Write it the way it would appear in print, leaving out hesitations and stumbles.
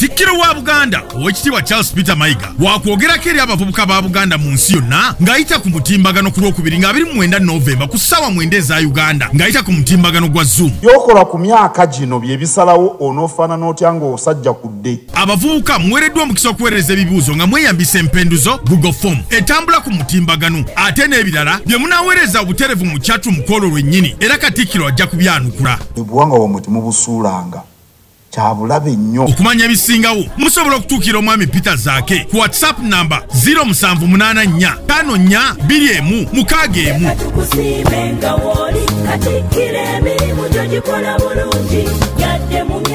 Katikkiro wa Buganda Oweekitiibwa Charles Peter Mayiga wakwogerako eri abavubuka ba Buganda mu nsi yonna ng'ayita ku mutimbagano ku Lwokubiri nga 29 Novemba ku ssaawa 9 eza Uganda ng'ayita ku mutimbagano gwa Zoom. Byokola ku myaka gino bye bisalawo onoofaanana otya ng'osajja kudde. Abavubuka muweereddwa omukisa okuweereza ebibuuzo nga mweyambisa empenduzo Google Form etambula ku mutimbagano ate n'ebirala bye munaaweereza obuterevu mu kyatu mukolo lwennyini era Katikkiro ajja kubyanukula. Ebuwanga bwamwe temubusuulanga kyabulabe nnyo. Okumanya ebisingawo musobola okutuukira omwami Peter Zaake ku WhatsApp namba 0784 5421 61. Katukusiibe nga woli Katikkiro emirimu gyo gikola bulungi yadde mu